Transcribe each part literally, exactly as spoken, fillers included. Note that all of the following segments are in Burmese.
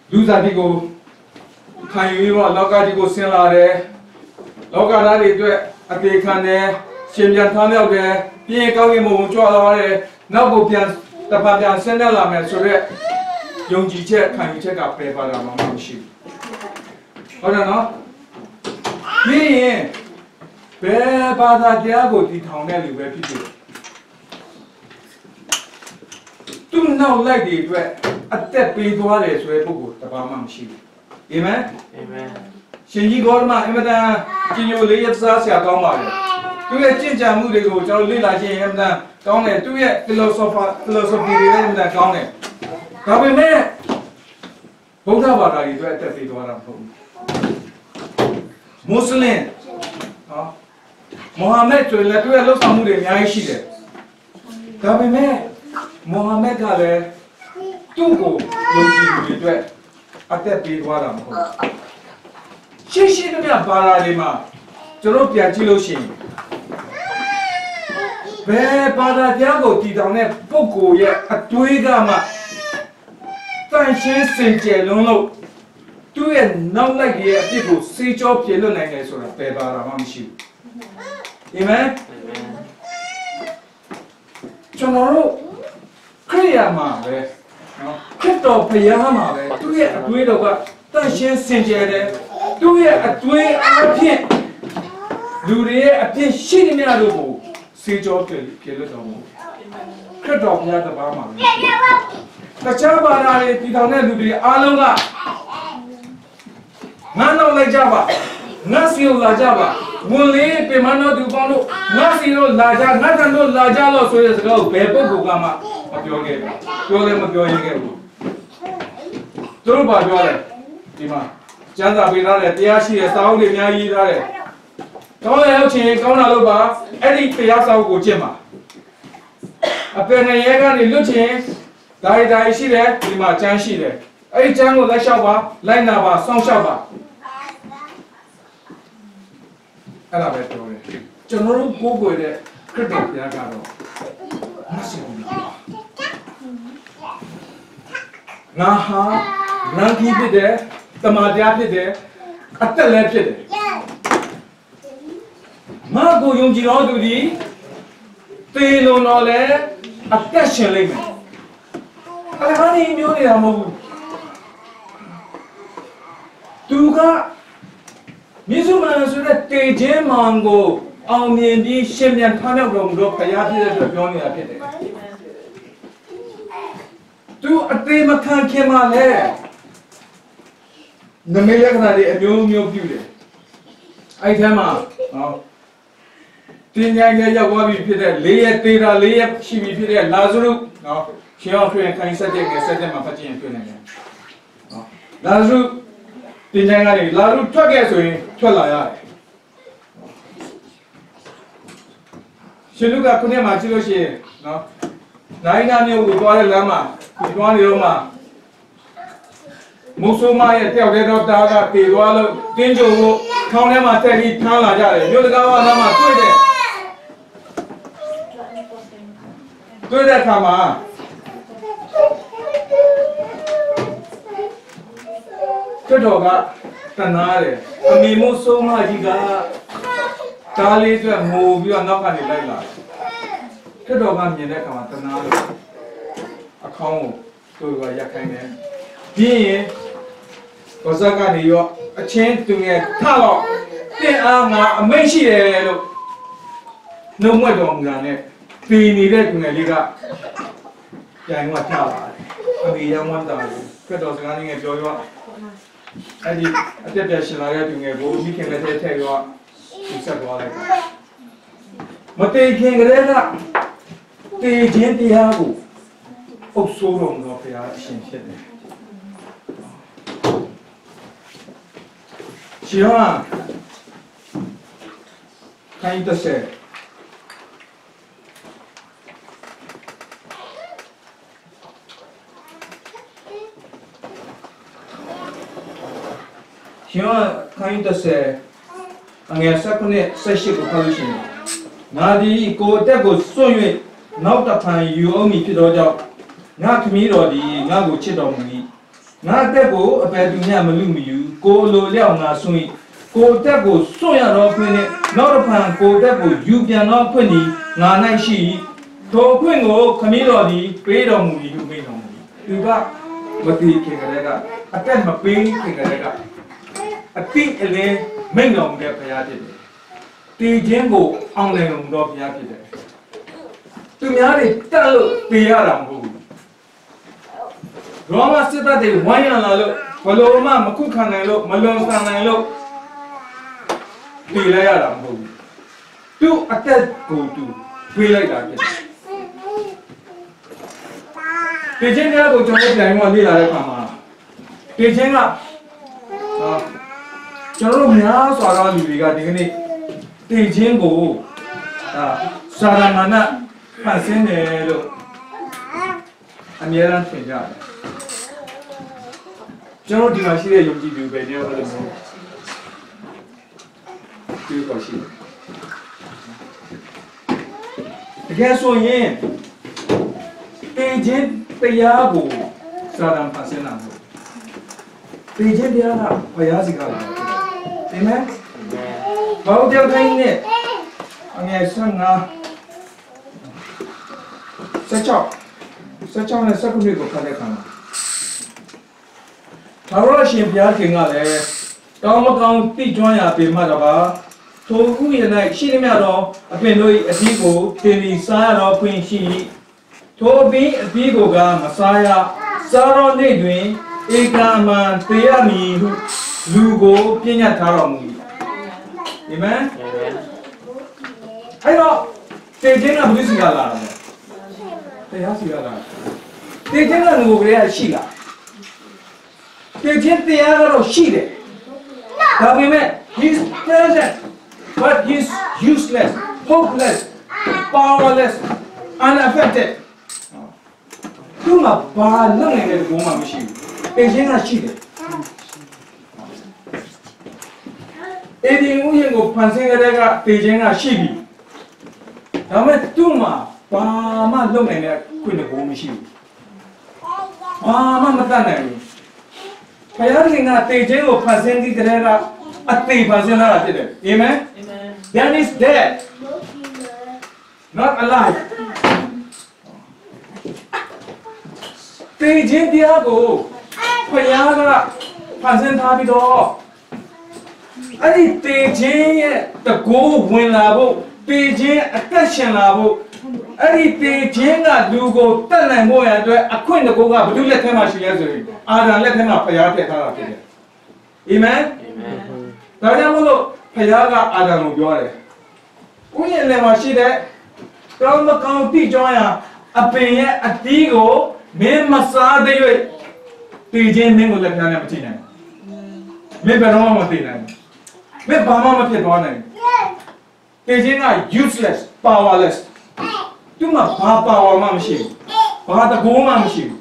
လူစားဒီကိုခံယူပြီးတော့လောကကြီးကိုဆင်းလာတယ်လောကသားတွေအတွက်အသေးခံတယ်ရှင်ပြန်ထားမြောက်တယ်ပြင်းကောင်းကင်ဘုံကြွားလာတယ်နောက်ကိုပြန်တပတ်ပြန်ဆင်းသက်လာမယ်ဆိုတော့ယုံကြည်ချက်ခံယူချက်ကပယ်ပါတာမှမရှိဘူးဟုတ်တယ်နော်ဒီရင်ဘယ်ဘာသာတရားကိုတည်ထောင်တဲ့လူပဲဖြစ်ဖြစ်သူနောက်လိုက်တွေအတွက်အသက်ပေးသွားတယ်ဆိုတဲ့ပုဂ္ဂိုလ်တပါးမှမရှိဘူးအာမင်အာမင်ရှင်ကြီးဂေါတမအင်မတန်ကျင့်ကြံလေးရစားဆရာကောင်းပါလေသူရဲ့ကျင့်ကြံမှုတွေကိုကျွန်တော်လေ့လာခြင်းအင်မတန်ကောင်းတယ်သူရဲ့ philosopher philosophy တွေလည်းအင်မတန်ကောင်းတယ်ဒါပေမဲ့ဗုဒ္ဓဘာသာတွေအတွက်အသက်ပေးသွားတာမဟုတ်ဘူးမွတ်စလင်ဟောမိုဟာမက်ဆိုလည်းသူရဲ့လှုပ်ဆောင်မှုတွေအများကြီးရှိတယ်ဒါပေမဲ့မိုဟာမက်ကလည်းသူ့ကိုယုံကြည်သူတွေအတွက်အသက်ပေးသွားတာမဟုတ်ဘူးရှင်းရှင်းတည်းဘာသာတွေမှာကျွန်တော်ပြန်ကြည့်လို့ရှိရင်ဘယ်ဘာသာတရားကိုတည်ထောင်တဲ့ပုဂ္ဂိုလ်ရဲ့အတွေးကမှတန်ရှင်းစင်ကြယ်လုံးလို့သူ့ရဲ့နောက်လိုက်ရဲ့အဖြစ်ကိုစေကြောပြေလွတ်နိုင်တယ်ဆိုတာဘယ်ဘာသာမှမရှိဘူးအာမင်ကျွန်တော်တို့ခရိယာမှာပဲနော်ခရစ်တော်ဘုရားမှာပဲသူ့ရဲ့အတွေးတော်ကတန်ရှင်းစင်ကြယ်တယ်သူ့ရဲ့အတွေးအဖြစ်လူတွေရဲ့အဖြစ်ရှိနေများလို့ကိုစေကြောပြေပြေလွတ်တော်မူခရစ်တော်ဘုရားတပါးမှာတခြားဘာသာတွေတည်ထောင်တဲ့လူတွေအားလုံးကငါနောက်လိုက်ကြပါငါစီကိုလာကြပါဝန်လေးပြင်မတော်သူပေါင်းလို့ငါစီတို့လာကြငါတန်တို့လာကြလို့ဆိုတဲ့စကားကိုဘယ်ပုဂ္ဂိုလ်ကမှမပြောခဲ့ဘူးပြောလည်းမပြောရခဲ့ဘူးသူတို့ဘာပြောလဲဒီမှာကျမ်းစာပေးထားတယ်တရားရှိတယ်စာအုပ်တွေအများကြီးထားတယ်ကောင်းတဲ့ဟုတ်ချင်ကောင်းတာလို့ပါအဲ့ဒီတရားစာအုပ်ကိုကျင့်ပါအပင်ငရဲကနေလွတ်ချင်ဒါရီဒါရီရှိတယ်ဒီမှာကျမ်းရှိတယ်အဲ့ဒီကျမ်းကိုလိုက်လျှောက်ပါလိုက်နာပါစောင့်ရှောက်ပါအဲ့ဒါပဲပြောတယ်ကျွန်တော်တို့ကိုးကွယ်တဲ့ခရစ်တော်ဘုရားကတော့မရှိဘူးငါဟာနန်းကြီးဖြစ်တယ်တမန်တရားဖြစ်တယ်အသက်လည်းဖြစ်တယ်ငါကိုယုံကြည်တော်သူဒီသေလုံးတော်လည်းအသက်ရှင်လိမ့်မယ်အဲ့ဒါနေမျိုးနေတာမဟုတ်ဘူးသူကမြေစုမန်ဆိုတဲ့တေခြင်းမောင်ကိုအောင်မြင်ပြီးရှင်ပြန်ထားမြောက်တော်မူတော့ဘုရားဖြစ်တဲ့အတွက်ပြောနေတာဖြစ်တယ်သူအသေးမခံခင်မှာလဲနမေလက္ခဏာတွေအမျိုးမျိုးပြုတယ်အဲ့ဒီမှာဟောတင်ញိုင်းရဲ့ရောက်သွားပြီဖြစ်တဲ့လေးရက်သေးတာလေးရက်ရှိပြီဖြစ်တဲ့လာဇရုနော်ရှင်အောင်ထွင်ခိုင်းဆက်တဲ့ငယ်ဆက်တဲ့မှာဖတ်ကြည့်ရင်တွေ့နိုင်တယ်ဟောလာဇရုတင်ញိုင်းကနေလာဇရုထွက်ခဲ့ဆိုရင်ထွက်လာရတယ်ရှင်လူကခုနေ့မှကြည့်လို့ရှိရင်နော်နိုင်နာမျိုးကိုသွားတဲ့လမ်းမှာဒီသွားနေတော့မှမုဆိုမရဲ့တယောက်တည်းတော့တားကတေသွားလို့တင်းကြိုကိုခေါင်းထဲမှာတက်ပြီးထမ်းလာကြတယ်မြို့တကားဝါနာမှာတွေ့တယ်တွေ့တဲ့အခါမှာကျွတ်တော်ကတနာတယ်အမေမိုးဆိုးမကြီးကတားလေးအတွက်ငိုပြီးတော့နောက်ကနေလိုက်လာကျွတ်တော်ကမြင်တဲ့အခါမှာတနာတယ်အခေါင်းကိုသူကရက်ခိုင်းတယ်ပြီးရင်ဘာသာကနေရောအချင်းသူငယ်ထတော့တင်အားငါအမိတ်ရှိတယ်လို့နှုတ်မွက်တော်မူတာနဲ့ပြည်နေတဲ့သူငယ်လေးကပြန်ကထလာတယ်အမေရောင်းဝမ်းတာခက်တော်စကားလေးငယ်ပြောရောအဲ့ဒီအတက်ပြရှင်လာတဲ့သူငယ်ကိုမိခင်လက်ထဲထည့်ရောသူဆက်သွားလိုက်မတေခင်ကလေးကတေခြင်းတရားကိုအုပ်ဆိုးတော်မူတော်ဘုရားအရှင်ဖြစ်တယ်ရှင်ဟာခိုင်းတဲ့ဆက်ရှင်ဟာခိုင်းတဲ့ဆက်အငယ်ဆက်ခုနှစ်ဆက်ရှိကိုဖတ်လို့ရှိရင်ငါဒီကိုအတက်ကိုစွန့်၍နောက်တစ်ဖန်ယူအောင်မည်ဖြစ်သောကြောင့်ငါခမည်းတော်ဒီငါကိုချစ်တော်မူ၏ငါတက်ကိုအပယ်သူများမလူမယူကိုလိုလျောက်ငါဆွင့်ကိုတက်ကိုစွန့်ရတော့ခွင့်နဲ့နောက်တစ်ဖန်ကိုတက်ကိုယူပြန်တော့ခွင့်ဒီငါ၌ရှိထိုခွင့်ကိုခမည်းတော်သည်ပေးတော်မူ၏ဟုမိန့်တော်မူ၏သူကမတိခင်ကလေးကအတက်မပေးခင်ကလေးကအတိအလင်းမိန့်တော်မူတဲ့ဘုရားဖြစ်တယ်တည်ခြင်းကိုအောင်နိုင်တော်မူသောဘုရားဖြစ်တယ်သူများတွေတက်လို့ပေးရတာမဟုတ်ဘူးရောမစစ်တပ်တွေဝိုင်းရလာလို့ဘလို့မှမခုခံနိုင်လို့မလွန်ဆန်နိုင်လို့တည်လိုက်ရတာမဟုတ်ဘူးသူအသက်ကိုသူတွေးလိုက်တာဖြစ်တယ်တည်ခြင်းကိုကျွန်တော်ပြန်ပြီးလေ့လာတဲ့အခါမှာတည်ခြင်းကကျွန်တော်တို့များစွာသောလူတွေကဒီကနေ့တည်ခြင်းကိုအာစာရမဏေဖန်ဆင်းတယ်လို့အများအားဖြင့်ကြားတယ်ကျွန်တော်ဒီမှာရှိတဲ့ယုံကြည်သူပဲတယောက်အဲ့လိုမျိုးဒီကိုရှိတကယ်ဆိုရင်တည်ခြင်းတရားကိုစာရမဖန်ဆင်းတာမဟုတ်တည်ခြင်းတရားကဘုရားစီကလာတယ်အာမင်ဘာလို့ကြောက်တိုင်းနဲ့အငယ်ဆန်းငါဆက်ချောက်ဆက်ချောက်နဲ့ဆက်ခုနှစ်ကိုခတ်တဲ့ခါမှာဘာလို့ရှင်ဘုရားခင်ကလည်းကောင်းမကောင်းသိကျွမ်းရပေမှတော့ပါထိုဥယျာဉ်၌ရှိသမျှသောအပင်တို့၏အသီးကိုတင်ပြီးစားရတော့ခွင့်ရှိထိုအပင်အသီးကိုကမစားရစားတော့နေ့တွင်ဧကမံတေရမည်ဟုလူကိုပြညတ်ထားတော်မူ၏အာမင်အဲ့တော့တေခြင်းကဘုရားစီကလာတယ်တရားစီကလာတေခြင်းကငိုကြရရှိလားတေခြင်းတရားကတော့ရှိတယ်ဒါပေမဲ့ he's present but he's useless hopeless powerless unaffected သူ့မှာဘာလုပ်နေတဲ့ဘုံမှမရှိဘူးတေခြင်းကရှိတယ်အေဒီဥယျာဉ်ကိုဖန်ဆင်းကြတဲ့ကတေခြင်းကရှိပြီဒါပေမဲ့သူ့မှာဘာမှလုပ်နိုင်တဲ့ခွင့်နဲ့ဘုံမရှိဘူးဘာမှမတတ်နိုင်ဘူးဘုရားရှင်ကတေခြင်းကိုဖန်ဆင်းပြီးကြတဲ့ကအသေးဖန်ဆင်းလာတာဖြစ်တယ်အာမင် That is dead not alive တေခြင်းတရားကိုဘုရားကဖန်ဆင်းထားပြီးတော့အဲ့ဒီတေခြင်းရဲ့တကိုးဝင်လာဖို့တေခြင်းအသက်ရှင်လာဖို့အဲ့ဒီတေခြင်းကလူကိုတတ်နိုင်ဖို့ရအတွက်အခွင့်တကိုးကဘုသူလက်ထဲမှာရှိရဲဆိုရင်အာဒံလက်ထဲမှာဘုရားထည့်ထားတာဖြစ်တယ်အာမင်အာမင်ဒါကြောင့်မို့လို့ဘုရားကအာဒံကိုပြောတယ်ဥယျာဉ်ထဲမှာရှိတဲ့ကောင်းမကောင်းတိကျောင်းရအပင်ရဲ့အတီးကိုမင်းမစားသေး၍တေခြင်းမင်းကိုလက်ထဲနဲ့မထိနိုင်မင်းဘယ်တော့မှမသိနိုင်မင်းဘာမှမဖြစ်သွားနိုင်တေခြင်းက useless powerless သူမှဘာ power မှမရှိဘူးဘာတကူမှမရှိဘူး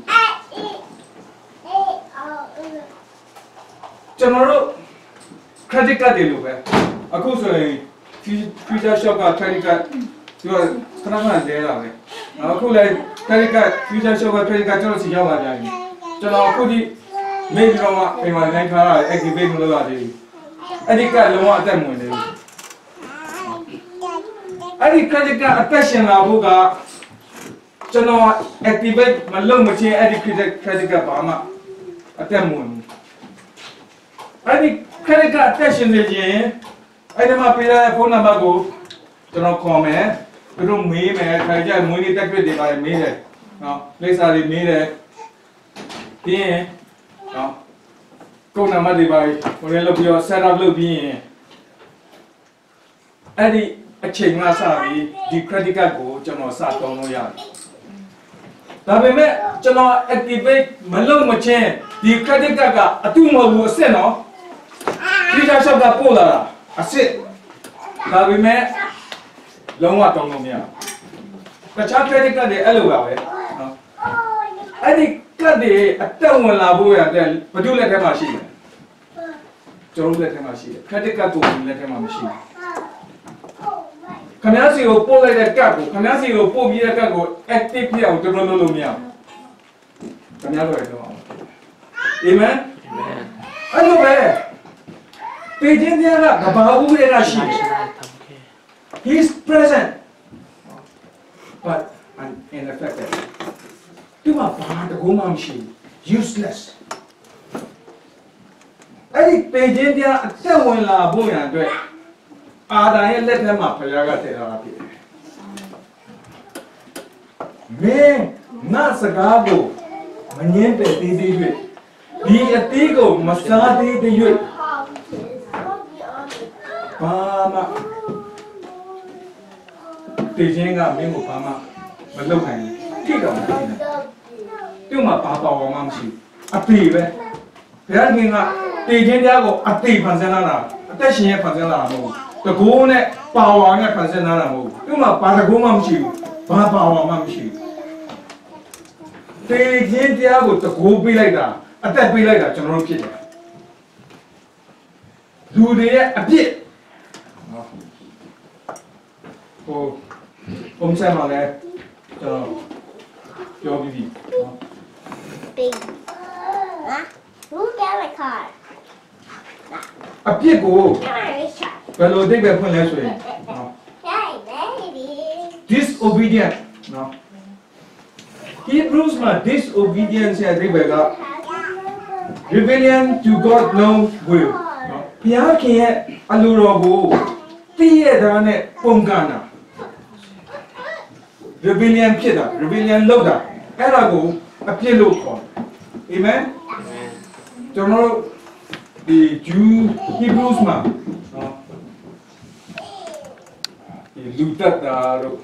ကျွန်တော်တို့ credit card တွေလိုပဲအခုဆိုရင် future shock က credit card သူကခဏခဏလဲတာပဲအခုလည်း credit card future shock က credit card ကျွန်တော်စီရောက်လာကြပြီကျွန်တော်အခုဒီမေးပြီးတော့မှအိမ်မှာနိုင်ထားတာ activate မလုပ်ရသေးဘူးအဲ့ဒီကလုံးဝအသက်မဝင်သေးဘူးအဲ့ဒီ credit card အသက်ရှင်လာဖို့ကကျွန်တော် activate မလုပ်မချင်းအဲ့ဒီ credit credit card ဘာမှအသက်မဝင်ဘူးအဲ့ဒီ credit card အသက်ရှင်နေခြင်းအဲ့ဒီမှာပေးတဲ့ဖုန်းနံပါတ်ကိုကျွန်တော်ခေါ်မယ်သူတို့မေးမယ်ခိုင်ကြမွေးနေ့တက်ပြစ်တွေပါမေးတယ်နော်လိပ်စာတွေမေးတယ်ပြီးရင်နော်ကုန်းနံပါတ်တွေပါဟိုလည်းလုပ်ပြီးတော့ set up လုပ်ပြီးရင်အဲ့ဒီအချိန်ကစပြီးဒီ credit card ကိုကျွန်တော်စတောင်းလို့ရတယ်ဒါပေမဲ့ကျွန်တော် activate မလုပ်မချင်းဒီ credit card ကအတူမဟုတ်ဘူးအစ်စ်နော်ဒီကြောင့်ရှော့ကပို့လာတာအစ်စ်ဒါပေမဲ့လုံးဝတောင်းလို့မရဘူးတခြား credit card တွေအဲ့လိုပါပဲနော်အဲ့ဒီ card တွေအတက်ဝင်လာဖို့ရတယ်ဘယ်သူလက်ထဲမှာရှိလဲကျွန်တော်လက်ထဲမှာရှိတယ် credit card ကိုလက်ထဲမှာမရှိဘူးခင်ဗျားစီကိုပို့လိုက်တဲ့ card ကိုခင်ဗျားစီကိုပို့ပြီးတဲ့ card ကို active ဖြစ်အောင်တော်တော်လုပ်လို့မရဘူးခင်ဗျားတို့ရတော့ Amen. Ano ba? Pagin niya na kabahu rin na siya. He is present, but ineffective. Tuma pa gumam siya, useless. Ay pagin niya at siya wala po yan doon. Ada yang let nama pelaga terapi. Me na sagago menyempe di di di atigo masadi di yut. Pama. Tijenga minggu pama melukai. Tiga macam. Cuma papa orang masih api be. Biar kita tijenga go api panjangana. Atasnya panjangana mau. The goal net power on your person. You must buy a woman shoe, Papa or Mam shoe. They didn't have to go be like that. At that be like that, General Kid. Do they a bit? Oh, Home Sam there. Your baby. Big. Who got a car? A bit go. Well, they were put last way. Hey, baby. Disobedient. No. Hebrews ma disobedience ya they were rebellion to God no will. No. Pia ke aluro go. Tiye da ne pongana. Rebellionဖြစ်တာ rebellion လုပ်တာအဲ့ဒါကိုအပြစ်လို့ခေါ်တယ်အာမင်ကျွန်တော်တို့ဒီ Jew Hebrews မှာနော်ဒီလူတက်တာတို့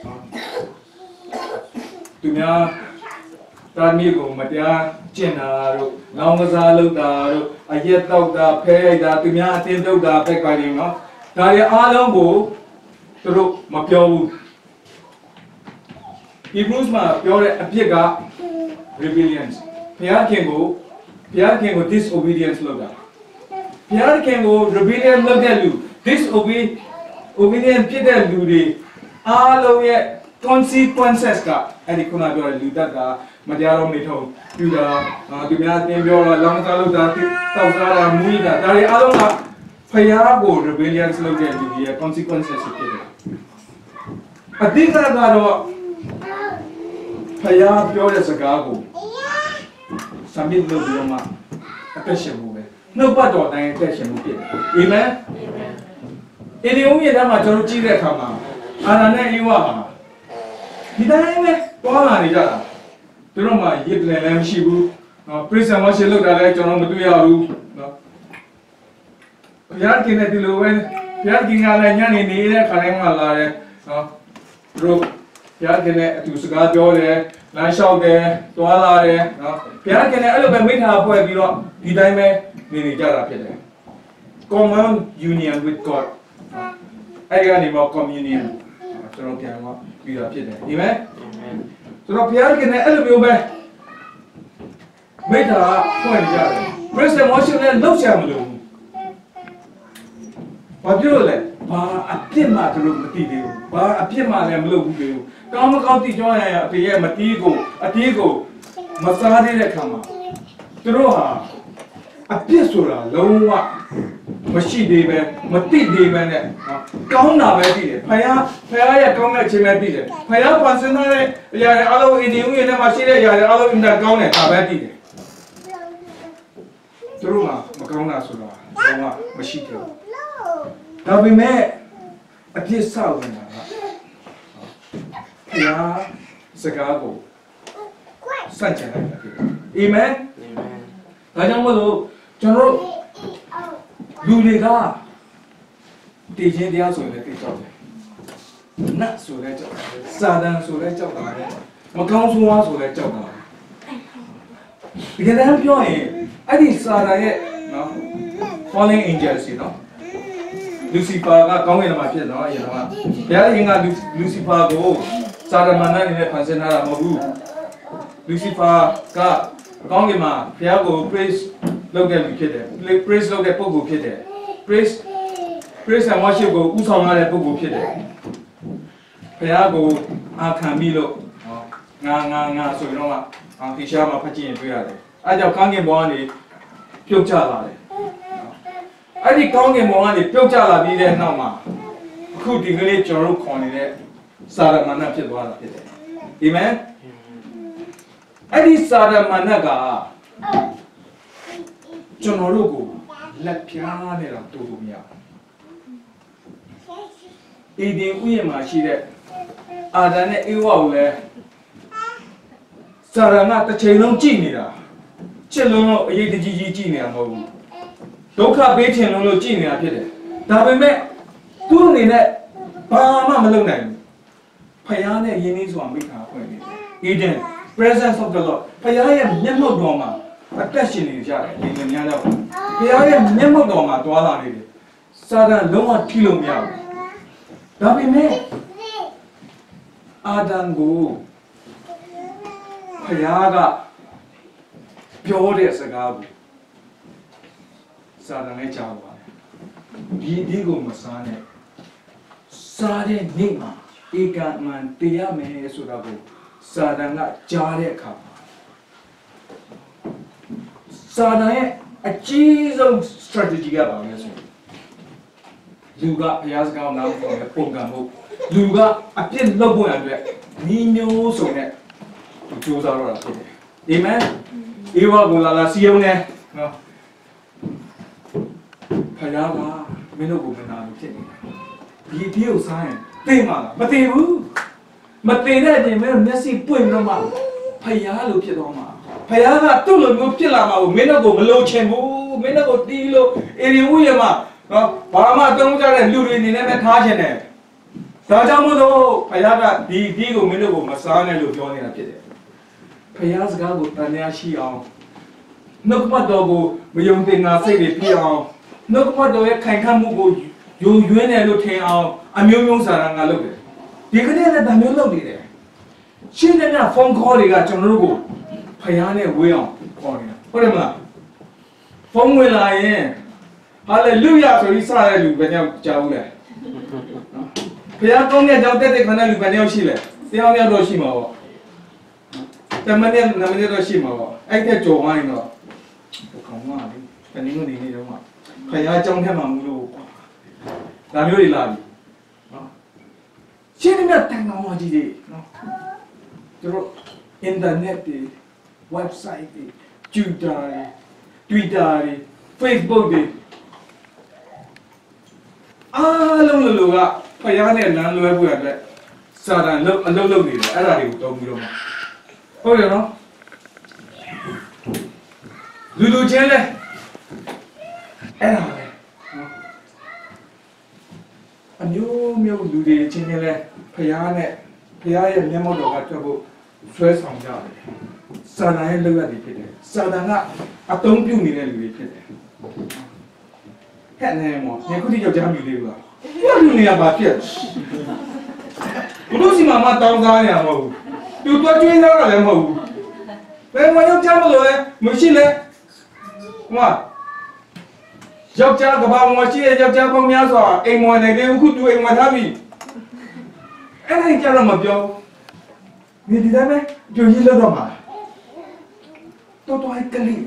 သူများတာမီးကိုမတရားကျင့်တာတို့လောင်းကစားလုပ်တာတို့အရက်တောက်တာဖဲရိုက်တာသူများအတင်းတုပ်တာပဲကြိုင်နေနော်ဒါတွေအားလုံးကိုသူတို့မပြောဘူးHebrews မှာပြောတဲ့အဖြစ်က rebellion ဘုရားခင်ကိုဘုရားခင်ကို disobedience လုပ်တာဘုရားခင်ကို rebellion လုပ်တဲ့လူ disobedient ဖြစ်တဲ့လူတွေအားလုံးရဲ့ consequences ကအဲ့ဒီခုနပြောတဲ့လူတက်တာမတရားတော့မိထုံပြူတာသူများတင်ပြောတာလောင်းစားလုပ်တာတောက်စားတာမူးတာဒါတွေအားလုံးကဘုရားကို rebellion လုပ်တဲ့လူတွေရဲ့ consequences ဖြစ်တယ်အတိတ်ကတော့ဖယားပြောတဲ့စကားကိုစမစ်လို့ပြောမှအသက်ရှင်မှုပဲနှုတ်ပတ်တော်တိုင်းအသက်ရှင်မှုဖြစ်တယ်အာမင်အာမင်အေဒီယုံရဲ့တမ်းမှာကျွန်တော်ကြည့်တဲ့အခါမှာအာနာနဲ့အေဝါဟာဒီတိုင်းပဲတွားလာနေကြတာသူတို့မှရစ်တယ်လည်းမရှိဘူးနော်ပရိစ္ဆေမရှိလို့တာလည်းကျွန်တော်မတွေ့ရဘူးနော်ဘုရားกินတဲ့ဒီလိုပဲဘုရားกินကလည်းညနေနေတဲ့ခါတိုင်းမှလာတယ်နော်သူတို့ဘုရားခင်နဲ့အတူစကားပြောတယ်လမ်းလျှောက်တယ်တွားလာတယ်နော်ဘုရားခင်နဲ့အဲ့လိုပဲမိထားဖွဲ့ပြီးတော့ဒီတိုင်းပဲနေနေကြတာဖြစ်တယ် common union with God အဲ့ဒီကနေမှ communion ကျွန်တော်ပြန်တော့ပြီးတာဖြစ်တယ်ဒီမဲ့ဆိုတော့ဘုရားခင်နဲ့အဲ့လိုမျိုးပဲမိထားဖွဲ့နေကြတယ် Christian worship နဲ့လောက်ချင်မလို့ဘာပြောလဲဘာအပြစ်မှသူတို့မသိသေးဘူးဘာအပြစ်မှလည်းမလုပ်ဘူးသေးဘူးကောင်းမကောင်းသိကြောင်းရရအဖေရဲ့မတီးကိုအတီးကိုမစားသေးတဲ့ခါမှာသူတို့ဟာအပြစ်ဆိုတာလုံးဝမရှိသေးပဲမသိသေးပဲနဲ့ကောင်းတာပဲသိတယ်ဖယားဖယားရဲ့ကောင်းတဲ့ခြင်းပဲသိတယ်ဖယားပန်စင်တဲ့အရာတွေအလုံးအင်းဒီဦးရဲ့ထဲမှာရှိတဲ့အရာတွေအလုံးအင်းနဲ့ကောင်းတယ်ဒါပဲသိတယ်သူတို့ကမကောင်းတာဆိုတာလုံးဝမရှိသေးဘူးဒါပေမဲ့အပြစ်ဆောက်နေတာကဘုရားစကားကိုစัจ jin လိုက်တာဖြစ်တယ်အာမင်ဒါကြောင့်မို့လို့ကျွန်တော်တို့လူတွေကတည်ခြင်းတရားဆိုရင်လည်းသိကြောက်တယ်နတ်ဆိုလည်းကြောက်တယ်စာတန်ဆိုလည်းကြောက်တယ်မကောင်းဆိုးဝါးဆိုလည်းကြောက်တယ်ဒီကနေ့ပြောရင်အဲ့ဒီစာတန်ရဲ့နော် fallen angels နော်လူစီဖာကကောင်းကင်မှာဖြစ်တော့အရင်ကဘုရားရှင်ကလူစီဖာကိုစာရမဏေနဲ့ဖန်ဆင်းထားတာမဟုတ်ဘူးလူစီဖာကကောင်းကင်မှာဘုရားကို praise လုပ်တဲ့လူဖြစ်တယ် praise လုပ်တဲ့ပုဂ္ဂိုလ်ဖြစ်တယ် praise praise and worship ကိုဥဆောင်ရတဲ့ပုဂ္ဂိုလ်ဖြစ်တယ်ဘုရားကိုအားခံပြီးလို့ငါငါငါဆိုပြီးတော့အာတိရှာမှာဖတ်ကြည့်ရင်တွေ့ရတယ်အဲကြောင့်ကောင်းကင်ဘုံကနေပြုတ်ကျလာတယ်အဲ့ဒီကောင်းကင်ဘုံကနေပြုတ်ကျလာပြီးတဲ့နောက်မှာအခုဒီကလေးကျွန်တော်တို့ခေါ်နေတဲ့စာရမဏေဖြစ်သွားတာဖြစ်တယ်အာမင်အဲ့ဒီစာရမဏေကကျွန်တော်တို့ကိုလက်ပြားနေတာတူတူမရအေဒင်ဥယျာဉ်မှာရှိတဲ့အာဒံနဲ့အေဝါကိုလည်းစာရဏတစ်ချိန်လုံးကြည့်နေတာချစ်လုံးလို့အရေးတကြီးကြီးကြည့်နေတာမဟုတ်ဘူးဒုက္ခပေးချင်လုံးလို့ကြည့်နေတာဖြစ်တယ်ဒါပေမဲ့သူ့အနေနဲ့ဘာမှမလုပ်နိုင်ဘူးဖယားနဲ့ယဉ်ကျေးစွာမိခါဖွင့်နေတယ် Eden presence of the Lord ဖယားရဲ့မျက်မှောက်တော်မှာအသက်ရှင်နေကြတယ်ဒီလိုများတော့ဖယားရဲ့မျက်မှောက်တော်မှာတွာလာနေတယ်စာတန်လုံးဝထိလို့မရဘူးဒါပေမဲ့အာဒံကိုဖယားကပြောတဲ့စကားကိုစာတန်လည်းကြားပါတယ်ဒီဒီကိုမစားနဲ့စားတဲ့နေ့မှာဧကမှန်တရားမယ်ဆိုတာကိုစာတန်ကကြားတဲ့အခါမှာစာတန်ရဲ့အကြီးဆုံး strategy ကပါလဲဆိုလူကဘုရားစကားနားခေါ်တဲ့ပုံကံမှုလူကအပြစ်လုပ်ဖို့အတွက်ညီမျိုးစုံနဲ့ကြိုးစားတော့တာဖြစ်တယ်အာမင်ဧဝဂုလာလာစီယုံနဲ့နော်ဖယားကမင်းတို့ကိုမနာလို့ဖြစ်နေတာဒီဒီကိုစားရင်သိမှာလားမသိဘူးမသိတဲ့အချိန်မင်းတို့မျက်စိပွင့်တော့မှဖယားလို့ဖြစ်တော့မှာဖယားကသူ့လိုမျိုးဖြစ်လာမှာကိုမင်းတို့ကိုမလိုချင်ဘူးမင်းတို့ကိုတီးလို့အေရီဝူရမှာနော်ဘာမှအသုံးကြတဲ့လူတွေအနေနဲ့ပဲထားချင်တယ်ဒါကြောင့်မို့လို့ဖယားကဒီဒီကိုမင်းတို့ကိုမစားနဲ့လို့ပြောနေတာဖြစ်တယ်ဖယားစကားကိုတန်ရာရှိအောင်နှုတ်ပတ်တော်ကိုမယုံတင်တာစိတ်တွေပြအောင်နှုတ်ပတ်တော်ရဲ့ခိုင်ခန့်မှုကိုယုံရွင်းတယ်လို့ထင်အောင်အမျိုးမျိုးစာရန်ကလုပ်တယ်ဒီကနေ့လည်းဒါမျိုးလုပ်နေတယ်ရှင်းတဲ့ဖုန်းခေါ်တွေကကျွန်တော်တို့ကိုဖယားနဲ့ဝေးအောင်ခေါ်နေတာဟုတ်တယ်မလားဖုန်းဝင်လာရင်ဟာလေလုယာဆိုပြီးစတဲ့လူဘယ်နှယောက်ကြားဘူးလဲဖယားကောင်းတဲ့ကြောင့်တက်တဲ့ခဏလူဘယ်နှယောက်ရှိလဲတရားများတော့ရှိမှာပေါ့တမန်နဲ့နမနဲ့တော့ရှိမှာပေါ့အဲ့တဲ့ကြော်ဝိုင်းတော့ခေါင်းမလေးတနင်္ဂနွေနေ့တော့မှဖယားကြောင်းထက်မှမလို့ဒါမျိုးတွေလာပြီနော်ရှင်းနေတန်ကောင်းမကြီးတွေနော်သူတို့ internet တွေ website တွေ Twitter တွေ Twitter တွေ Facebook တွေအားလုံးလူလူကဖယားနဲ့လမ်းလွဲဖို့အတွက်စာတန်လုံးအလုံးလုံးနေတယ်အဲ့ဒါတွေကိုတုံးပြီးတော့ဟုတ်တယ်နော်လူလူချင်းလဲအဲ့ဒါပဲနော်အမျိုးမျိုးလူတွေချင်းချင်းလဲဖယားနဲ့ဖယားရဲ့မျက်မှောက်တော်ကတွေ့ဖို့ဆွဲဆောင်ကြတယ်စာတန်ရဲ့လောက်ရည်ဖြစ်တယ်စာတန်ကအသုံးပြုနေတဲ့လူတွေဖြစ်တယ်ဟဲ့နေမောညခုတိယောက်ျားမြူလေးဘူးလားဘာလို့နေရပါဖြစ်ဘလို့စီမမတောင်းစားနေရမဟုတ်ဘူးသူတွကျွေးသားတာလည်းမဟုတ်ဘူးဘယ်မှာယောက်ျားမလို့လဲမရှိလဲဟိုယောက်ျားကဘာမှရှိတဲ့ယောက်ျားပေါင်းများစွာအိမ်မဝင်နေတယ်အခုသူအိမ်ဝင်ထားပြီအဲ့ဒါကြတော့မပြောနေဒီတိုင်းပဲကြွကြီးလို့တော့မှာတော်တော်ကလေး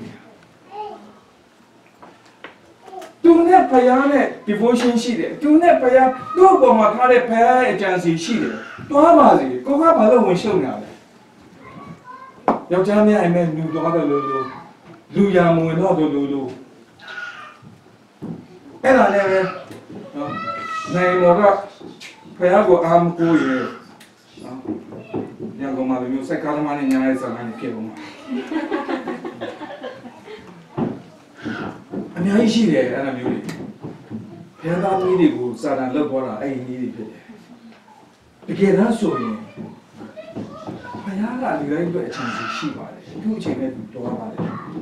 သူနဲ့ဖယားနဲ့ devotion ရှိတယ်သူနဲ့ဖယားသူ့ပေါ်မှာထားတဲ့ဖယားရဲ့အကြံစီရှိတယ်တွားပါစေကိုကဘာလို့ဝင်ရှုံနေတာလဲယောက်ျားများအိမ်မဲ့လူသွားတယ်လို့လို့လူရမဝင်တော့လို့လို့အဲ့ဒါလည်းပဲနော်နိုင်မောကဖယားကိုအာမကိုရယ်နော်ညကမှလည်းမျိုးစက်ကားသမားနဲ့ညာရဲစားကနေဖြစ်ပုံမှာအများကြီးရှိတယ်အဲ့လိုမျိုးတွေဘုရားသားသမီးတွေကိုစာတန်လောက်ပေါ်တာအဲ့ဒီနည်းတွေဖြစ်တယ်တကယ်တမ်းဆိုရင်ဘုရားကလူတိုင်းအတွက်အချိန်စီရှိပါတယ်သူ့အချိန်နဲ့သူတော်ပါတယ်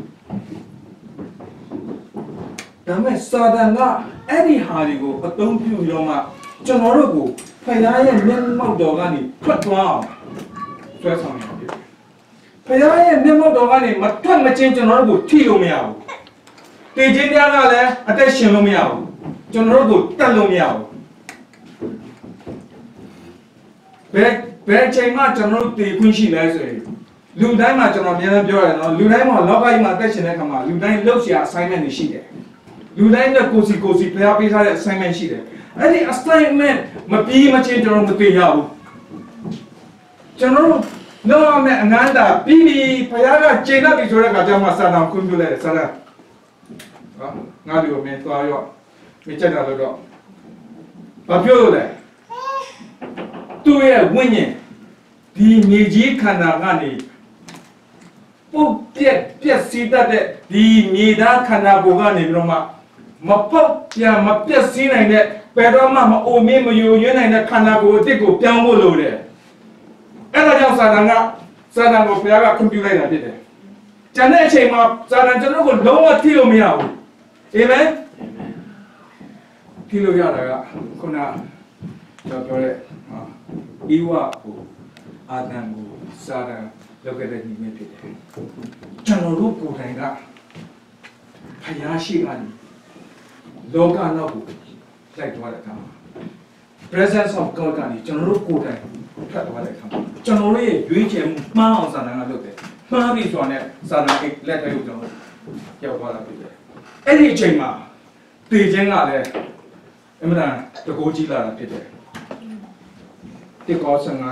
ဒါမဲ့စာတန်ကအဲ့ဒီဟာတွေကိုအသုံးပြုရောမှကျွန်တော်တို့ကိုဘုရားရဲ့မျက်မှောက်တော်ကနေထွက်သွားအောင်ဆွဲဆောင်ရဖြစ်တယ်ဘုရားရဲ့မျက်မှောက်တော်ကနေမထွက်မချင်းကျွန်တော်တို့ကိုထိလို့မရဘူးတေခြင်းများကလည်းအသက်ရှင်လို့မရဘူးကျွန်တော်တို့ကိုတတ်လို့မရဘူးဘယ်ဘယ်ချိန်မှကျွန်တော်တို့တေခွင့်ရှိလဲဆိုရင်လူတိုင်းမှာကျွန်တော်အများကြီးပြောရတယ်နော်လူတိုင်းမှာလောကကြီးမှာတက်ရှင်တဲ့ခါမှာလူတိုင်းလုပ်ရှာ assignment တွေရှိတယ်လူတိုင်းနဲ့ကိုစီကိုစီဖျားပေးထားတဲ့ assignment ရှိတယ်အဲ့ဒီ assignment မပြီးမချင်းကျွန်တော်မသိရဘူးကျွန်တော်တို့လောကနဲ့အနန္တပြီးပြီဖျားကချိန်တတ်ပြီဆိုတဲ့အခါကျမှစာတောင်ခွင့်ပြုလိုက်တယ်စာတန်ဟောငါတို့ကိုမင်းသွားရောမချက်တာလို့တော့ဘာပြောလို့လဲသူ့ရဲ့ဝိညာဉ်ဒီမြေကြီးခန္ဓာကနေပုတ်ပြက်ပြက်စီးတတ်တဲ့ဒီမြေသားခန္ဓာကိုယ်ကနေပြီးတော့မှမပုတ်ပြန်မပြက်စီးနိုင်တဲ့ဘယ်တော့မှမအိုမင်းမယိုယွင်းနိုင်တဲ့ခန္ဓာကိုယ်အစ်စ်ကိုပြောင်းဖို့လိုတယ်အဲ့ဒါကြောင့်စာတန်ကစာတန်ကိုဘုရားကခွင့်ပြုလိုက်တာဖြစ်တယ်ကျန်တဲ့အချိန်မှာစာတန်ကျွန်တော်ကိုလုံးဝထိလို့မရဘူးအာမင်ထိလို့ရတာကခုနကျွန်တော်ပြောတဲ့ဤဝကိုအာဒံကိုစာတန်လောက်ခဲ့တဲ့ညီမဖြစ်တယ်ကျွန်တော်တို့ကိုယ်တိုင်ကဖယားရှိကနေလောကနောက်ကိုလိုက်သွားတဲ့အခါမှာ presence of God ကနေကျွန်တော်တို့ကိုယ်တိုင်ဖတ်သွားတဲ့အခါမှာကျွန်တော်တို့ရဲ့ရွေးချယ်မှုမှားအောင်စာတန်ကလုပ်တယ်မှားပြီဆိုတာနဲ့စာတန်အိတ်လက်ထဲကိုကျွန်တော်ရောက်သွားတာဖြစ်တယ်အဲ့ဒီအချိန်မှာတည်ခြင်းကလည်းအမှန်တန်တကိုးကြီးလာတာဖြစ်တယ်ဒီကောဆန်က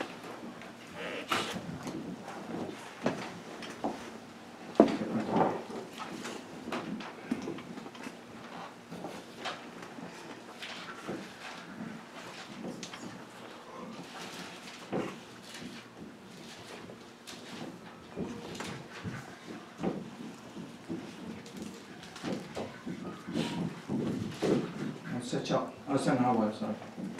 ဆက်ချောက်အဆန်ဟာဝါဆို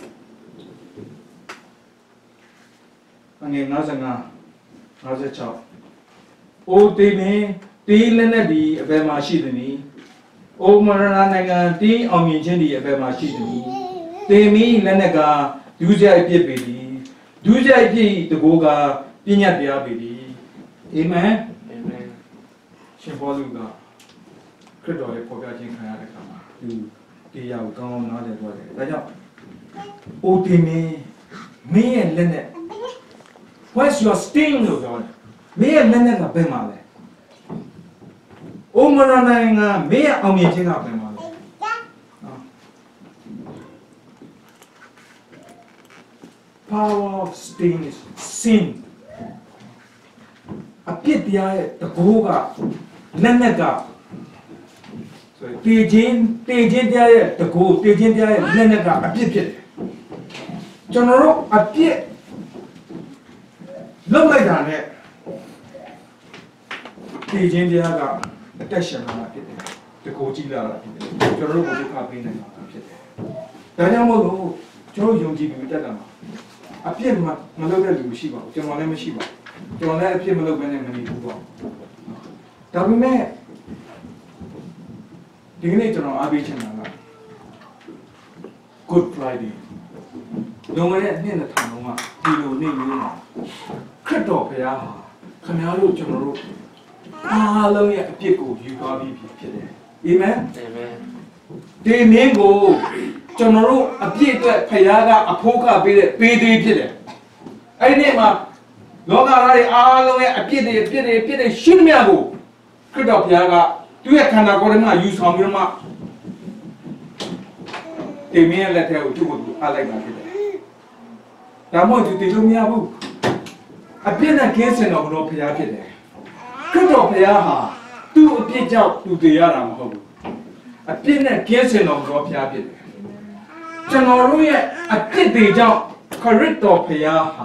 အနေနဲ့ငါးငါးချောက်အိုတေမင်းတေးလက်နဲ့ဒီအဘယ်မှာရှိသနည်းအိုမရဏနိုင်ငံတေးအောင်မြင်ခြင်းဒီအဘယ်မှာရှိသနည်းတေမင်းလက်နဲ့ကဒုစရိုက်ပြစ်ပေသည်ဒုစရိုက်ပြစ်တကိုးကပြညတ်တရားပေသည်အာမင်အာမင်ရှင်ဘောလူကခရစ်တော်ရဲ့ပေါ်ပြခြင်းခံရတဲ့အခါမှာသူတရားကိုကောင်းကောင်းနားလည်သွားတယ်ဒါကြောင့်အိုတေမင်းမင်းရဲ့လက်နဲ့ What's your sting လို့ပြောတယ်မင်းရဲ့လက်နဲ့ကဘယ်မှာလဲအိုမရနိုင်ငံမင်းရဲ့အောင်မြင်ခြင်းကဘယ်မှာလဲ Power of sting is sin အပြစ်တရားရဲ့တကိုးကလက်နဲ့ကဆိုတည်ခြင်းတည်ခြင်းတရားရဲ့တကိုးတည်ခြင်းတရားရဲ့လက်နဲ့ကအပြစ်ဖြစ်တယ်ကျွန်တော်တို့အပြစ်လုံးလိုက်တာနဲ့တည်ခြင်းတရားကအတက်ရှင်လာတာဖြစ်တယ်တကိုးကြီးလာတာဖြစ်တယ်ကျွန်တော်တို့ကိုဒုက္ခပေးနိုင်တာဖြစ်တယ်ဒါကြောင့်မို့လို့ကျွန်တော်ယုံကြည်ပြီးတက်တာမှာအပြစ်မလုပ်တဲ့လူမရှိပါဘူးကျွန်တော်လည်းမရှိပါဘူးကျွန်တော်လည်းအပြစ်မလုပ်ဘဲနဲ့မနေဘူးပေါ့ဒါပေမဲ့ဒီကနေ့ကျွန်တော်အားပေးချင်တာက Good Friday လုံခဲ့တဲ့နှစ်နှစ်ထောင်လုံးကဒီလိုနေ့မျိုးမှာခရစ်တော်ဘုရားဟာခင်ဗျားတို့ကျွန်တော်တို့အားလုံးရဲ့အပြစ်ကိုယူသွားပြီးဖြစ်တယ်အာမင်အာမင်ဒီနေ့ကိုကျွန်တော်တို့အပြစ်အတွက်ဘုရားကအဖို့ကပေးတဲ့ပေးသေးဖြစ်တယ်အဲ့ဒီနေ့မှာလောကသားတွေအားလုံးရဲ့အပြစ်တွေအပြစ်တွေအပြစ်တွေရှင်းမြတ်ကိုခရစ်တော်ဘုရားကသူ့ရဲ့ခန္ဓာကိုယ်ထဲမှာယူဆောင်ပြီးတော့မှတေမင်းရဲ့လက်ထဲကိုသူ့ကိုအားလိုက်တာဖြစ်တယ်ဒါမှမဟုတ်သူတည်လို့မရဘူးအပြစ်နဲ့ကင်းစင်တော်ဘုရားဖျားဖြစ်တယ်ခရစ်တော်ဖျားဟာသူ့အပြစ်ကြောင့်သူတည်ရတာမဟုတ်ဘူးအပြစ်နဲ့ကင်းစင်တော်ဘုရားဖျားဖြစ်တယ်ကျွန်တော်တို့ရဲ့အပြစ်တွေကြောင့်ခရစ်တော်ဖျားဟာ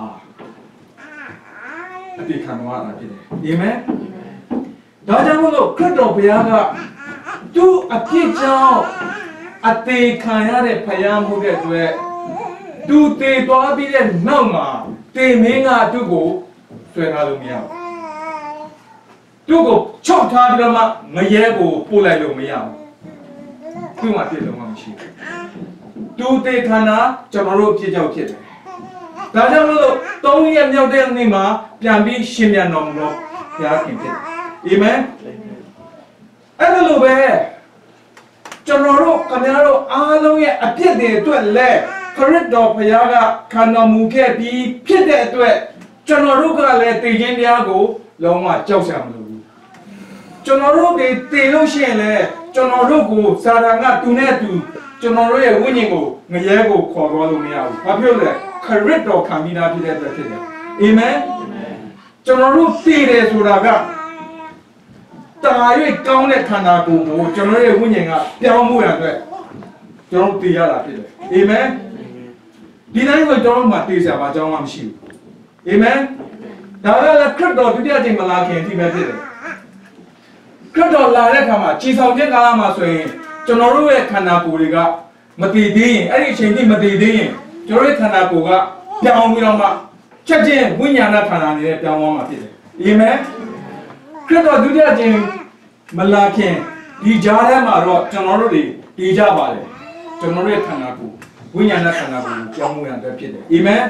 အပြစ်ခံရတာဖြစ်တယ်အာမင်ဒါကြောင့်မို့လို့ခရစ်တော်ဘုရားကသူ့အပြစ်ကြောင့်အသေးခံရတဲ့ဖယားမှုတဲ့အတွက်သူတည်သွားပြီးတဲ့နောက်မှာတေမင်းကသူ့ကိုဆွဲထားလို့မရဘူးသူ့ကိုချုပ်ထားပြီးတော့မှငရဲကိုပို့လိုက်လို့မရဘူးသူ့မှာပြည့်လုံးမှမရှိဘူးသူတည်ခံတာကျွန်တော်တို့အဖြစ်ကြောင့်ဖြစ်တယ်ဒါကြောင့်မို့လို့သုံးရက်မြောက်တဲ့နေ့မှာပြန်ပြီးရှင်ပြန်တော်မူတော့ဘုရားခင်ဖြစ်တယ်အာမင်အဲ့ဒါလိုပဲကျွန်တော်တို့ခင်ဗျားတို့အားလုံးရဲ့အပြစ်တွေအတွက်လဲခရစ်တော်ဘုရားကခံတော်မူခဲ့ပြီးဖြစ်တဲ့အတွက်ကျွန်တော်တို့ကလည်းတည်ခြင်းတရားကိုလုံးဝကြောက်စရာမလိုဘူးကျွန်တော်တို့တွေတည်လို့ရှိရင်လည်းကျွန်တော်တို့ကိုစာရန်ကသူနဲ့သူကျွန်တော်တို့ရဲ့ဝိညာဉ်ကိုငရဲကိုခေါ်သွားလို့မရဘူးဘာဖြစ်လို့လဲခရစ်တော်ခံပြီးသားဖြစ်တဲ့အတွက်ဖြစ်တယ်အာမင်ကျွန်တော်တို့တည်တယ်ဆိုတာကတာ၍ကောင်းတဲ့ခန္ဓာကိုယ်ကိုကျွန်တော်ရဲ့ဝိညာဉ်ကပြောင်းမှုရတဲ့ကျွန်တော်တည်ရတာဖြစ်တယ်အာမင်ဒီတိုင်းကိုကျွန်တော်မှတည်စရာဘာကြောင်းမှမရှိဘူးအာမင်ဒါကလည်းခရစ်တော်ဒုတိယကြိမ်မလာခင်ဒီပဲဖြစ်တယ်ခရစ်တော်လာတဲ့အခါမှာကြည်ဆောင်ခြင်းကာလမှာဆိုရင်ကျွန်တော်တို့ရဲ့ခန္ဓာကိုယ်တွေကမတည်သေးရင်အဲ့ဒီအချိန်ထိမတည်သေးရင်ကျွန်တော်ရဲ့ခန္ဓာကိုယ်ကပြောင်းပြီးတော့မှချက်ချင်းဝိညာဏခန္ဓာနေတဲ့ပြောင်းသွားမှာဖြစ်တယ်အာမင်ခရစ်တော်ဒုတိယကြိမ်မလာခင်ဒီကြားထဲမှာတော့ကျွန်တော်တို့တွေတည်ကြပါလေကျွန်တော်တို့ရဲ့ခန္ဓာကိုယ်ဝိညာဏခန္ဓာကိုယ်ပြောင်းမှုရတဲ့ဖြစ်တယ်အာမင်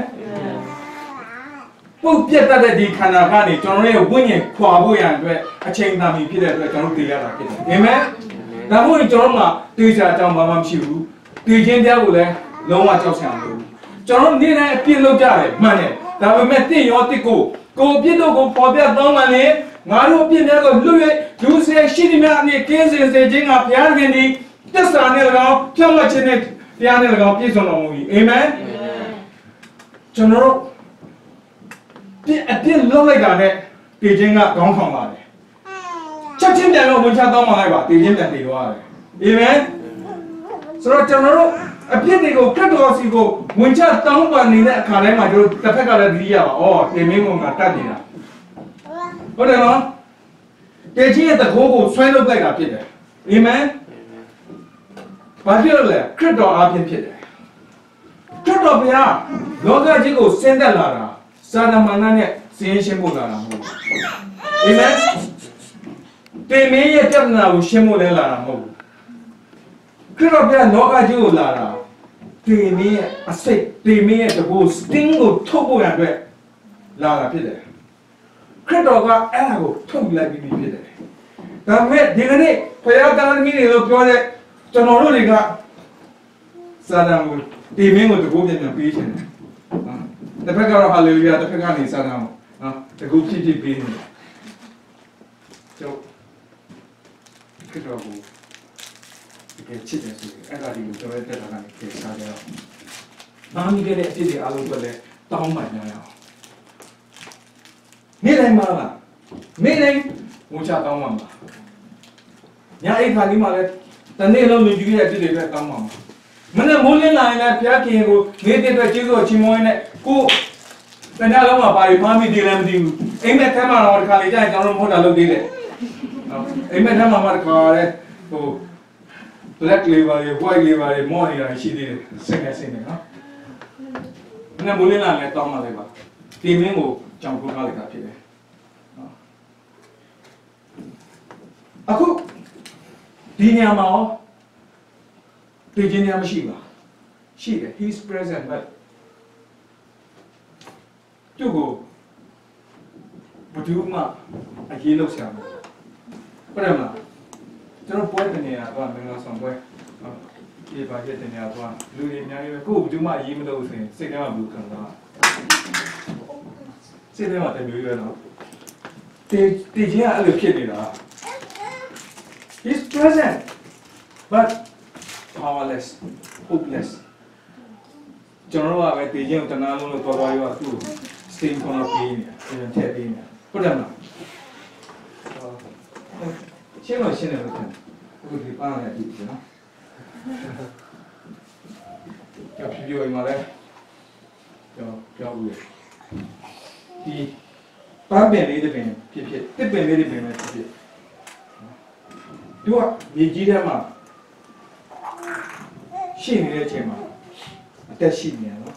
ပုတ်ပြတ်တတ်တဲ့ဒီခန္ဓာကနေကျွန်တော်ရဲ့ဝိညာဉ်ခွာဖို့ရအတွက်အချိန်တန်ပြီဖြစ်တဲ့အတွက်ကျွန်တော်တို့တည်ရတာဖြစ်တယ်အာမင်ဒါမို့ကျွန်တော်တို့ကတည်ကြအကြောင်းဘာမှမရှိဘူးတည်ခြင်းတရားကိုလည်းလုံးဝကြောက်စရာမလိုဘူးကျွန်တော်နေ့တိုင်းအပြစ်လုပ်ကြတယ်မှန်တယ်ဒါပေမဲ့တင့်ရောတစ်ကိုကိုအပြစ်တို့ကိုပေါ်ပြတောင်းမှလည်းငါတို့အပြစ်များကိုလွတ်ရဒုစရရှိသည်များအမြဲကင်းစင်စေခြင်းကဘုရားခင်ဒီတစ္ဆာနဲ့၎င်းဖြောင့်မတ်ခြင်းနဲ့တရားနဲ့၎င်းပြည့်စုံတော်မူ၏အာမင်ကျွန်တော်တို့ပြအပြစ်လွတ်လိုက်တာနဲ့တည်ခြင်းကကောင်းဆောင်ပါတယ်ချက်ချင်းပြန်တော့ဝင်ချတောင်းမှလိုက်ပါတည်ခြင်းပြန်တည်သွားတယ်အာမင်ဆိုတော့ကျွန်တော်တို့အပြစ်တွေကိုခရစ်တော်စီကိုဝင်ချတောင်းပန်နေတဲ့အခါတိုင်းမှာကျွန်တော်တစ်ဖက်ကလည်းဒီရပါဩတင်မင်းကတတ်နေတာဟုတ်တယ်နော်တည်ခြင်းရဲ့တကိုးကိုဆွဲလုပ်လိုက်တာဖြစ်တယ်အာမင်ဘာဖြစ်လို့လဲခရစ်တော်အားဖြင့်ဖြစ်တယ်ခရစ်တော်ဘုရားလောကကြီးကိုဆင်းသက်လာတာစာရမဏေနဲ့ဆင်းရှင်းဖို့လာတာမဟုတ်ဘူးအာမင်တင်မင်းရဲ့ပြဿနာကိုရှင်းဖို့လဲလာတာမဟုတ်ဘူးခရစ်တော်ဘုရားလောကကြီးကိုလာတာတင်မင်းရဲ့အစိတ်တင်မင်းရဲ့တကိုးစတင်းကိုထုတ်ဖို့ရအတွက်လာတာဖြစ်တယ်ခရစ်တော်ကအဲ့ဒါကိုထုတ်လိုက်ပြီးဖြစ်တယ်ဒါပေမဲ့ဒီကနေ့ဘုရားသားသမီးတွေလို့ပြောတဲ့ကျွန်တော်တို့တွေကစာတန်ကိုတင်မင်းကိုတကိုးပြန်ပြန်ပေးချင်တယ်တစ်ဖက်ကတော့ဟာလေလုယာတစ်ဖက်ကနေစာတန်ကိုနော်တကူဖြစ်ဖြစ်ပေးနေတယ်ကျောင်းခရစ်တော်ကိုဒီကချစ်တယ်ဆိုရင်အဲ့ဒါဒီကိုကျွန်တော်တက်တာကနေခေစားကြတော့ဘာမိခဲ့တဲ့အဖြစ်တွေအားလုံးပဲလဲတောင်းပန်ကြရအောင်နေ့တိုင်းမှာလားနေ့တိုင်းဝချတောင်းပန်ပါညအိတ်ခါဒီမှာလဲတနေ့လုံးလူကြီးရဲ့အဖြစ်တွေပဲတောင်းပန်ပါမနေ့မိုးလင်းလာရင်လည်းဘုရားခင်ကိုနေ့တဲ့အတွက်ကျေးဇူးတော်ချီးမွမ်းနေကိုတနေ့လုံးမှာပါရီမှားမိတယ်လည်းမသိဘူးအိမ်မက်ထဲမှာတော့ဒီခါလေးကျရင်ကျွန်တော်တို့မဟုတ်တာလုပ်သေးတယ်နော်အိမ်မက်ထဲမှာမှတခါရဲဟို black label တွေ white label တွေမော်နေတာရှိသေးတယ်စင်နေစင်နေနော်မနေ့မိုးလင်းလာလည်းတောင်းပါလိုက်ပါဒီမင်းကိုကြောင်ထိုးထားလိုက်တာဖြစ်တယ်နော်အခုဒီညမှာရောတည်ခြင်းများမရှိပါရှိတယ် he is present but သူ့ကိုဘယ်သူမှအရေးလုပ်ဆရာမဟုတ်တယ်မလားကျွန်တော်ပွဲတနေရတော့မင်္ဂလာဆောင်ပွဲဒီပါချက်တနေရတော့လူတွေအများကြီးပဲကိုယ်ဘယ်သူမှအရေးမလုပ်ဆိုရင်စိတ်ထဲမှာဘူးခံစားစိတ်ထဲမှာတမျိုးရွယ်တော့တည်တည်ခြင်းကအဲ့လိုဖြစ်နေတာ he is present but powerless hopeless ကျွန်တော်တို့ကပဲတည်ခြင်းကိုတနာလုံးလို့တော်တော်ရောသူ့ steam ခေါ်ပြီးနေတယ်ထည့်ပြီးနေဟုတ်တယ်မလားရှင်းလို့ရှင်းတယ်လို့ထင်အခုဒီပန်းရည်ပြီနော်ကြောက်ပြပြအိမ်မှာလဲကြောက်ကြောက်ဦးဒီပန်းပင်လေးတစ်ပင်ဖြစ်ဖြစ်တစ်ပင်လေးတစ်ပင်ပဲဖြစ်ဖြစ်သူကမြေကြီးထဲမှာရှိနေတဲ့အချိန်မှာအသက်ရှိနေတယ်နော်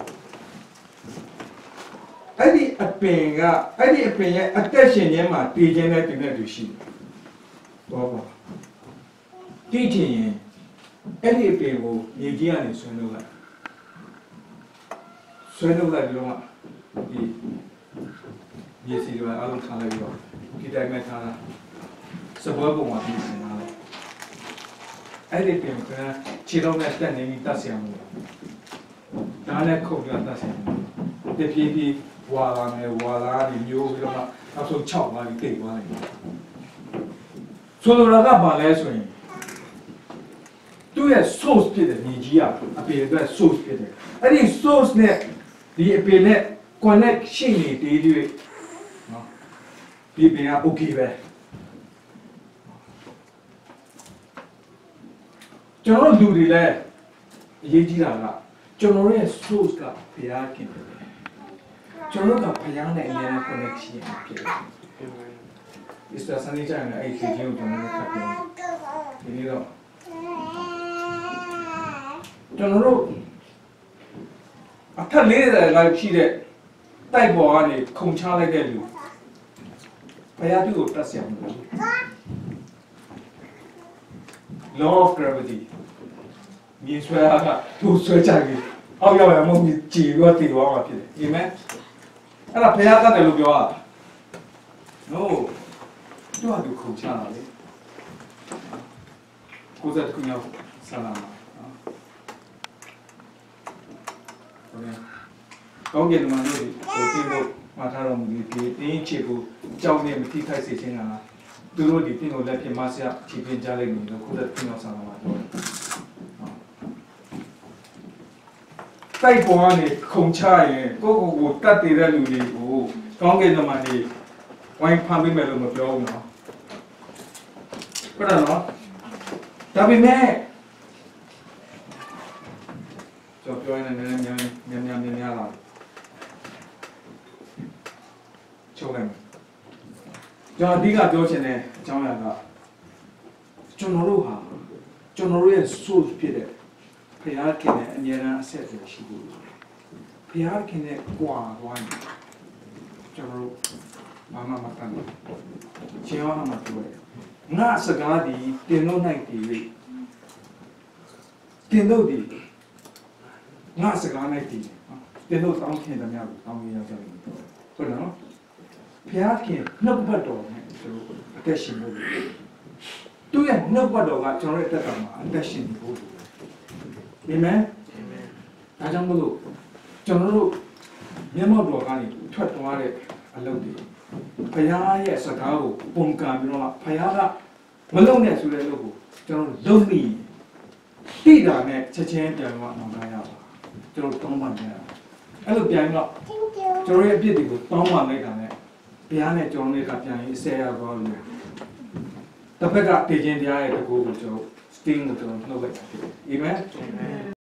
အဲ့ဒီအပင်ကအဲ့ဒီအပင်ရဲ့အသက်ရှင်ခြင်းမှာတည်ခြင်းနဲ့တည်တဲ့သူရှိတယ်ဘောပါတည်ခြင်းရင်အဲ့ဒီအပင်ကိုမြေကြီးကနေဆွဲထုတ်လိုက်ဆွဲထုတ်လိုက်ပြီးတော့ဒီမြေစီတွေအားလုံးထားလိုက်ပြီးတော့ဒီတိုင်းမဲ့ထားတာစပွဲပုံမှာပြင်နေတာလေအဲ့ဒီပင်ကခြေတော်နဲ့တက်နေပြီးတတ်ဆရာမလို့ဒါနဲ့ခုတ်ပြတတ်ဆရာမလို့တဖြည်းဖြည်းဝါလာနဲ့ဝါလာဒီမျိုးပြီးတော့မှနောက်ဆုံး၆ပါးကြီးတိတ်သွားတယ်ဆိုလိုတာကဘာလဲဆိုရင်သူ့ရဲ့ source ဖြစ်တဲ့ညီကြီးကအပေအတွက် source ဖြစ်တယ်အဲ့ဒီ source နဲ့ဒီအပေနဲ့ connection နေတည်ပြီးနော်ဒီပင်က okay ပဲကျွန်တော်တို့လူတွေလည်းအရေးကြီးတာကကျွန်တော်ရဲ့ source ကဘုရားခင်တယ်ကျွန်တော်တို့ကဘုရားနဲ့အရင်က connection ဖြစ်တယ်။ Is there something that I can do to make it happen? ဒီနေ့တော့ကျွန်တော်တို့အထက်လေးတွေလိုက်ရှိတဲ့တိုက်ပေါ်ကနေခုန်ချလိုက်တဲ့လူဘုရားသူ့ကိုတတ်ဆရာမလို့ Law of gravity မြေဆွဲအားကသူ့ဆွဲချပြီးအောက်ရောက်ရမှမကြည်ပြီးတော့တည်သွားမှာဖြစ်တယ်။အာမင်။အဲ့ဒါဘုရားတတ်တယ်လို့ပြောတာ No သူ့ဟာသူခုန်ချတာလေကိုယ်စက်ခုညောဆလာမှာဟုတ်ကဲ့ကောင်းကင်မှာလို့ဒီကိုပြီးလို့မှာထားတော်မူပြီးဒီတင်းချေကိုကြောက်နေမထိခိုက်စေခြင်းကသူတို့ဒီတင်းကိုလက်ဖြစ်မဆရာဖြည့်ပြကြလိုက်နေလို့ကိုယ်စက်ခုညောဆလာမှာတော့တိုက်ပေါ်ကနေခုန်ချရင်ကိုယ့်ကိုယ်ကိုတတ်တည်တဲ့လူတွေကိုကောင်းကင်မှာနေဝိုင်းဖမ်းပေးမယ်လို့မပြောဘူးနော်ဟုတ်တယ်နော်ဒါပေမဲ့ကျွန်တော်ပြောရင်လည်းနည်းနည်းများများများများလာချုပ်လိုက်မယ်ကျွန်တော်အဓိကပြောချင်တဲ့အကြောင်းအရာကကျွန်တော်တို့ဟာကျွန်တော်တို့ရဲ့ source ဖြစ်တဲ့ဘုရားခင်နဲ့အမြဲတမ်းအဆက်အသွယ်ရှိဖို့ဘုရားခင်နဲ့ကြွားသွားရင်ကျွန်တော်တို့ဘာမှမတတ်ဘူးရှင်းအောင်မှပြောတယ်ငါစကားဒီတင်လို့နိုင်တည်၍တင်လို့ဒီငါစကားနိုင်တည်တင်လို့တောင်းခင်တယ်များကိုတောင်းရကြတယ်ဟုတ်နော်ဘုရားခင်နှုတ်ဘတ်တော်နဲ့ကျွန်တော်အသက်ရှင်လို့သူ့ရဲ့နှုတ်ဘတ်တော်ကကျွန်တော်ရဲ့တက်တာမှာအသက်ရှင်ဖို့အာမင်အာမင်ဒါကြောင့်မလို့ကျွန်တော်တို့မျက်မှောက်တော်ကနေထွက်သွားတဲ့အလုပ်တွေဘုရားရဲ့စကားကိုပုံကံပြီးတော့ဘုရားကမလုံနဲ့ဆိုတဲ့လို့ကိုကျွန်တော်လုံမိတိတာနဲ့ချက်ချင်းပြန်တော့အောင်လာရပါကျွန်တော်တောင်းပန်နေတာအဲ့လိုပြန်တော့ကျွန်တော်ရဲ့အပြစ်တွေကိုတောင်းပန်လိုက်တာနဲ့ဘုရားနဲ့ကျွန်တော်တွေကပြန်ရေးဆဲရတော့လို့တစ်ဖက်ကတည်ခြင်းတရားရဲ့တကူကိုကျွန်တော် sting ကိုကျွန်တော်နှုတ်လိုက်တာဖြစ်တယ်အာမင်